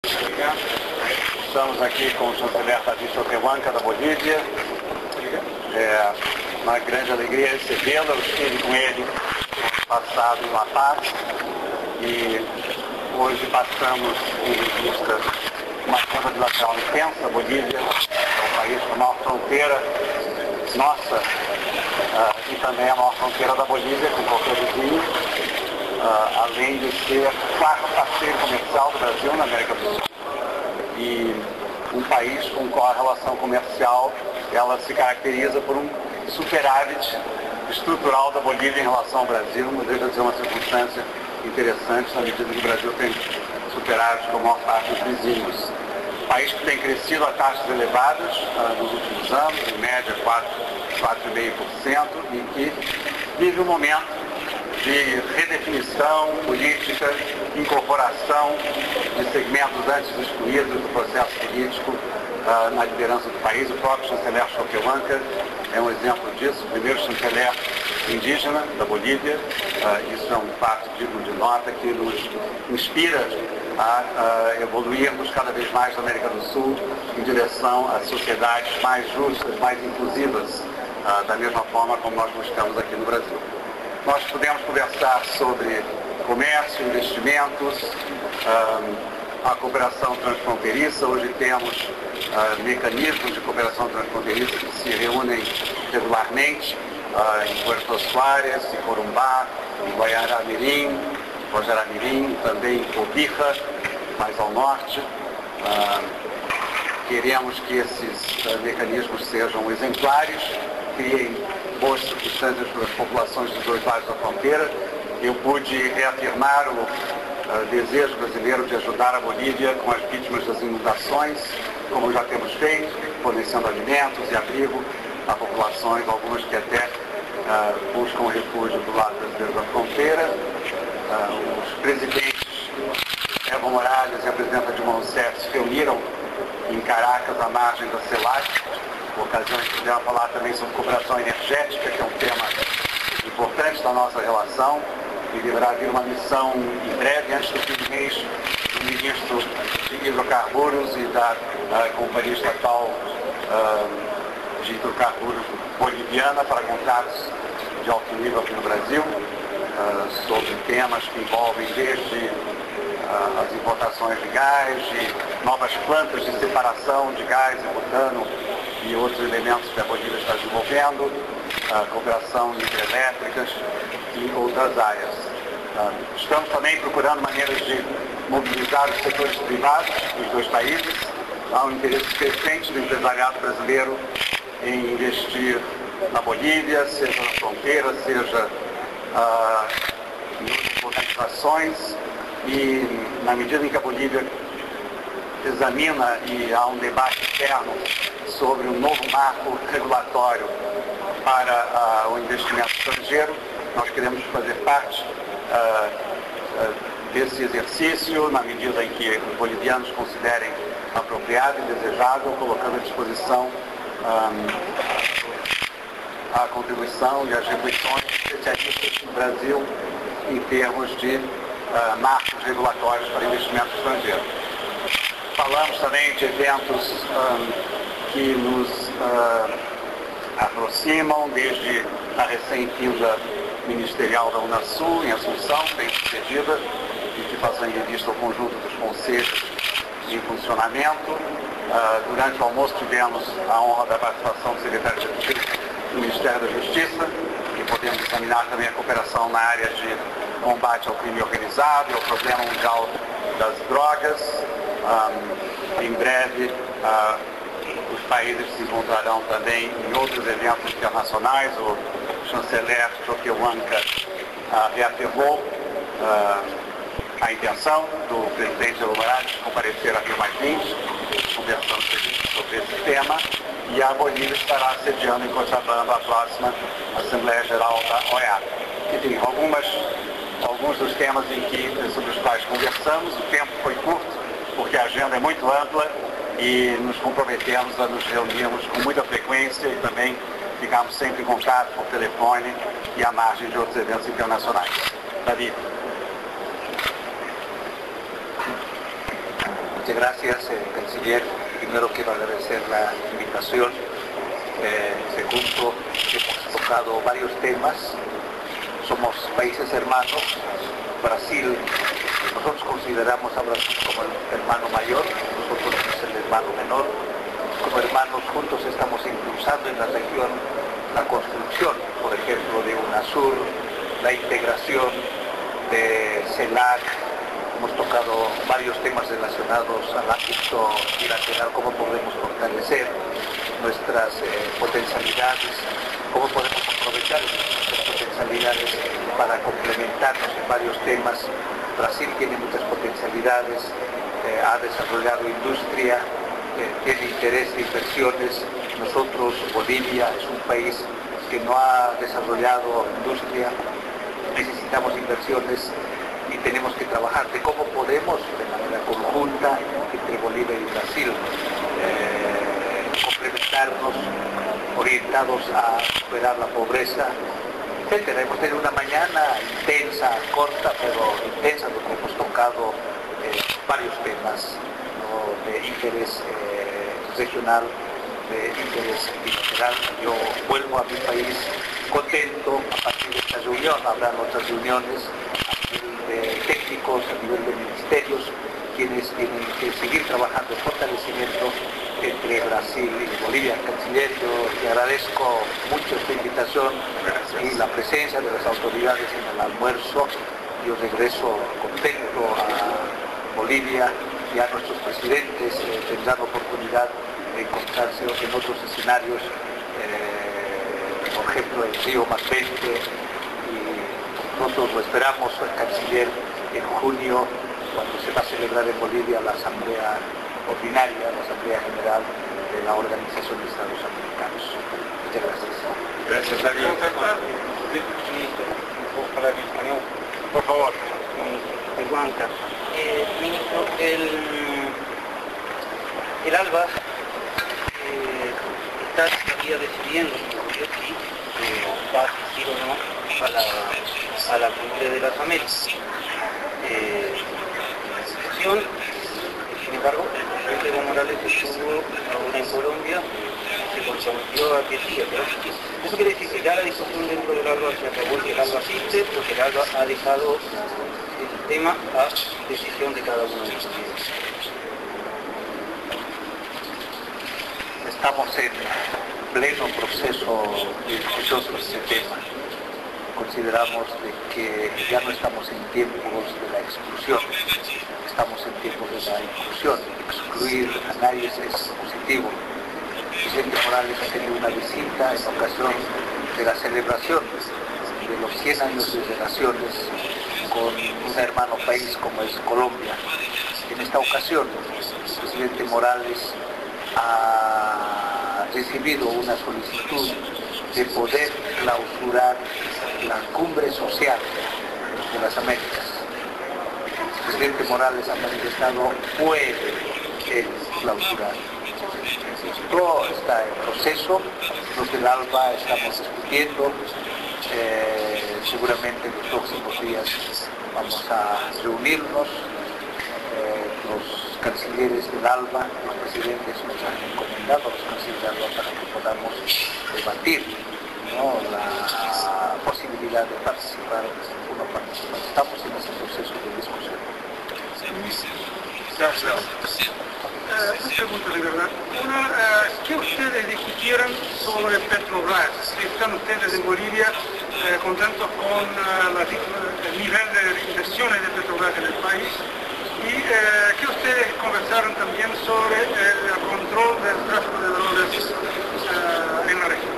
Estamos aqui com o chanceler David Choquehuanca, da Bolívia. É uma grande alegria recebê-lo. Eu estive com ele no passado em La Paz e hoje passamos em revista uma campa bilateral intensa. A Bolívia é o país com a maior fronteira nossa e também a maior fronteira da Bolívia com qualquer vizinho, além de ser o quarto parceiro comercial do Brasil na América do Sul. E um país com qual a relação comercial ela se caracteriza por um superávit estrutural da Bolívia em relação ao Brasil, não deixa de ser uma circunstância interessante na medida que o Brasil tem superávit com a maior parte dos vizinhos. Um país que tem crescido a taxas elevadas nos últimos anos, em média 4,5%, e que vive um momento de redefinição política, incorporação de segmentos antes excluídos do processo político na liderança do país. O próprio chanceler Choquehuanca é um exemplo disso, o primeiro chanceler indígena da Bolívia. Isso é um fato digno de nota que nos inspira a evoluirmos cada vez mais na América do Sul em direção a sociedades mais justas, mais inclusivas, da mesma forma como nós buscamos aqui no Brasil. Nós podemos conversar sobre comércio, investimentos, a cooperação transfronteiriça. Hoje temos mecanismos de cooperação transfronteiriça que se reúnem regularmente em Puerto Suárez, em Corumbá, em Guajará-Mirim, também em Cobija, mais ao norte. Queremos que esses mecanismos sejam exemplares, criem boas circunstâncias para as populações dos dois lados da fronteira. Eu pude reafirmar o desejo brasileiro de ajudar a Bolívia com as vítimas das inundações, como já temos feito, fornecendo alimentos e abrigo a populações, algumas que até buscam refúgio do lado brasileiro da fronteira. Os presidentes Evo Morales e a presidenta Dilma Rousseff se reuniram em Caracas, à margem da CELAC, ocasião em que podemos falar também sobre cooperação energética, que é um tema importante da nossa relação, e deverá vir uma missão em breve, antes do fim do mês, do ministro de hidrocarburos e da Companhia Estatal de Hidrocarburos boliviana para contatos de alto nível aqui no Brasil, sobre temas que envolvem desde as importações de gás, de novas plantas de separação de gás e butano e outros elementos que a Bolívia está desenvolvendo, cooperação em hidrelétricas e outras áreas. Estamos também procurando maneiras de mobilizar os setores privados dos dois países. Há um interesse crescente do empresariado brasileiro em investir na Bolívia, seja na fronteira, seja em organizações, e na medida em que a Bolívia examina e há um debate interno sobre um novo marco regulatório para o investimento estrangeiro, nós queremos fazer parte desse exercício, na medida em que os bolivianos considerem apropriado e desejável, colocando à disposição a contribuição e as reflexões especialistas no Brasil em termos de marcos regulatórios para investimento estrangeiro. Falamos também de eventos que nos aproximam, desde a recém-vinda ministerial da Unasul, em Assunção, bem sucedida, e que faz em revista ao conjunto dos conselhos em funcionamento. Durante o almoço tivemos a honra da participação do secretário executivo do Ministério da Justiça, e podemos examinar também a cooperação na área de combate ao crime organizado e ao problema mundial das drogas. Em breve, os países se encontrarão também em outros eventos internacionais. O chanceler Choquehuanca reafirmou a intenção do presidente Evo Morales de comparecer aqui mais 20, conversando sobre esse tema, e a Bolívia estará sediando em Cochabamba a próxima Assembleia Geral da OEA. Enfim, alguns dos temas sobre os quais conversamos. O tempo foi curto, porque a agenda é muito ampla, e nos comprometemos a nos reunirmos com muita frequência e também ficarmos sempre em contato por telefone e à margem de outros eventos internacionais. David. Muchas gracias, canciller. Primero quiero agradecer la invitación. Segundo, hemos tocado varios temas. Somos países hermanos. Brasil, nosotros consideramos a Brasil como el hermano mayor, nosotros somos el hermano menor. Como hermanos juntos estamos impulsando en la región la construcción, por ejemplo, de UNASUR, la integración de CELAC. Hemos tocado varios temas relacionados al ámbito bilateral, cómo podemos fortalecer nuestras potencialidades, cómo podemos aprovechar nuestras potencialidades para complementarnos en varios temas. Brasil tiene muchas potencialidades, ha desarrollado industria, tiene interés de inversiones. Nosotros, Bolivia, es un país que no ha desarrollado industria, necesitamos inversiones y tenemos que trabajar de cómo podemos, de manera conjunta, entre Bolivia y Brasil, complementarnos, orientados a superar la pobreza, etc. Hemos tenido una mañana intensa, corta, pero intensa, donde hemos tocado varios temas, ¿no?, de interés regional, de interés bilateral. Yo vuelvo a mi país contento. A partir de esta reunión habrán otras reuniones a nivel de técnicos, a nivel de ministerios, quienes tienen que seguir trabajando en fortalecimiento entre Brasil y Bolivia. Canciller, yo te agradezco mucho esta invitación y la presencia de las autoridades en el almuerzo. Yo regreso contento a Bolivia. Ya nuestros presidentes tendrán oportunidad de encontrarse en otros escenarios, por ejemplo el Río +20, y nosotros lo esperamos, canciller, en junio, cuando se va a celebrar en Bolivia la Asamblea Ordinaria, la Asamblea General de la Organización de Estados Americanos. Muchas gracias. Gracias, Darío. Por favor. Huanca. Ministro, el ALBA está todavía decidiendo si va a asistir o no a la cumbre de las Américas. Sin embargo, el presidente Evo Morales estuvo ahora en Colombia, se comprometió a que sí, pero eso quiere decir que ya la discusión dentro del ALBA se acabó, que el ALBA asiste, porque el ALBA ha dejado el tema a decisión de cada uno de los países. Estamos en pleno proceso de discusión sobre este tema. Consideramos de que ya no estamos en tiempos de la exclusión, estamos en tiempos de la inclusión. Excluir a nadie es positivo. El presidente Morales ha tenido una visita en ocasión de la celebración de los 100 años de relaciones con un hermano país como es Colombia. En esta ocasión, el presidente Morales ha recibido una solicitud de poder clausurar la cumbre social de las Américas. El presidente Morales ha manifestado puede clausurar. Todo está en proceso. Los del ALBA estamos discutiendo. Seguramente en los próximos días vamos a reunirnos. Los cancilleres del ALBA, los presidentes nos han encomendado a los cancilleres del ALBA para que podamos debatir, ¿no?, la posibilidad de participar o no participar. Estamos en ese proceso de discusión. Dos preguntas de verdad. Una, ¿qué ustedes discutieron sobre Petrobras? ¿Están ustedes en Bolivia contentos con el nivel de inversiones de Petrobras en el país? Y que ustedes conversaron también sobre el control del tráfico de drogas en la región.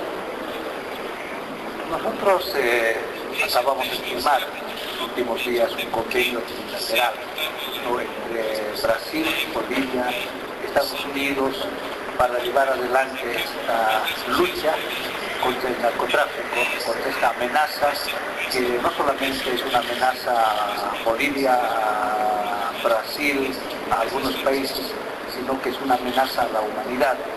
Nosotros acabamos de firmar en los últimos días un convenio bilateral, ¿no?, entre Brasil, Bolivia, Estados Unidos, para llevar adelante esta lucha contra el narcotráfico, contra esta amenaza, que no solamente es una amenaza a Bolivia, a Brasil, a algunos países, sino que es una amenaza a la humanidad,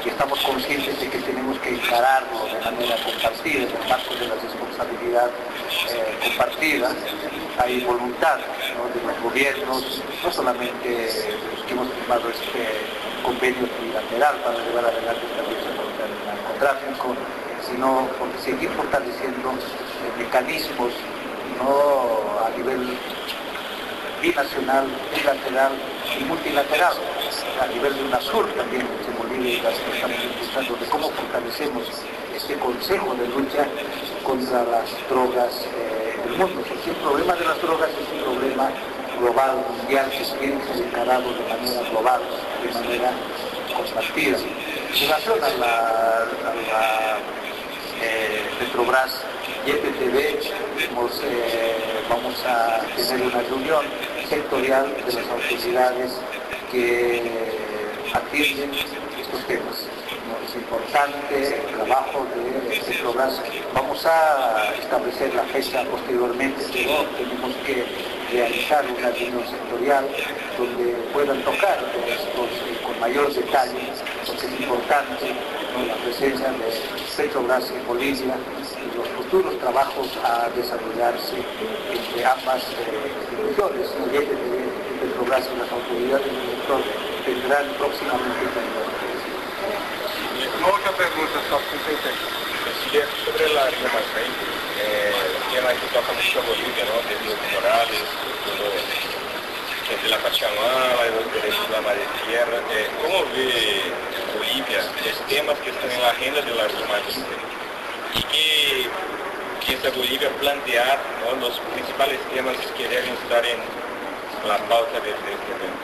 y estamos conscientes de que tenemos que encararlo de manera compartida, en el marco de la responsabilidad compartida. Hay voluntad, ¿no?, de los gobiernos, no solamente los que hemos firmado este convenio trilateral para llevar adelante esta lucha contra el narcotráfico, sino porque seguir fortaleciendo mecanismos, no a nivel binacional, bilateral y multilateral, a nivel de UNASUR también en Bolivia, y las que estamos impulsando, de cómo fortalecemos este consejo de lucha contra las drogas del mundo. Porque el problema de las drogas es un problema global, mundial, que tiene que ser encarado de manera global, de manera compartida. En relación a la Petrobras y EPTB, vamos a tener una reunión sectorial de las autoridades que atienden estos temas. Es importante el trabajo de Petrobras. Vamos a establecer la fecha posteriormente, pero tenemos que realizar una reunión sectorial donde puedan tocar estos con mayor detalle, porque es importante, ¿no?, la presencia de Petrobras en Bolivia y los futuros trabajos a desarrollarse entre ambas instituciones. Petrobras y las autoridades del sector tendrán próximamente reuniones. Uma outra pergunta só para você entender. Sobre a informação, que ela toca muito a Bolívia, ¿no? Desde Evo Morales, desde la Pachamama, los derechos de la madre tierra. ¿Cómo ve Bolivia los temas que están en la agenda de la diplomacia? ¿Y qué piensa Bolivia plantear, ¿no?, los principales temas que deben estar en la pauta de este evento?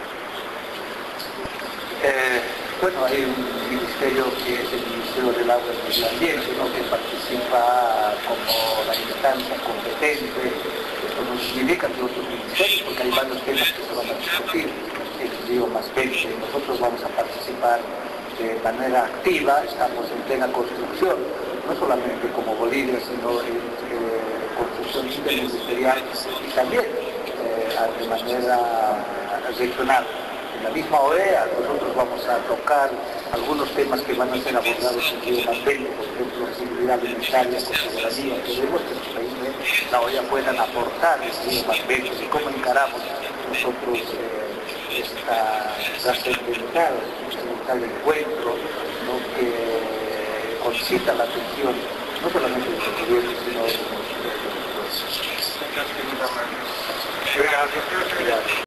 Bueno, hay un ministerio que es el Ministerio del Agua y Medio Ambiente, ¿no?, que participa como la instancia competente. Esto no significa que otros ministerios, porque hay varios temas que se van a discutir, el río más 20. Nosotros vamos a participar de manera activa, estamos en plena construcción, no solamente como Bolivia, sino en construcción interministerial y también de manera regional. En la misma OEA nosotros vamos a tocar algunos temas que van a ser abordados en Río más 20, por ejemplo, seguridad alimentaria, con soberanía. Queremos que los países de la OEA puedan aportar el Río más 20 y cómo encaramos nosotros esta trascendental encuentro, ¿no?, que concita la atención no solamente de los gobiernos, sino de los pueblos. Gracias.